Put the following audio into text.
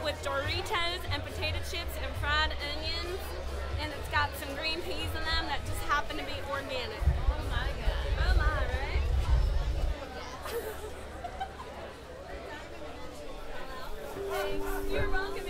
with Doritos and potato chips and fried onions, and it's got some green peas in them that just happen to be organic. Oh my god. Oh my, right? Thanks. You're welcome.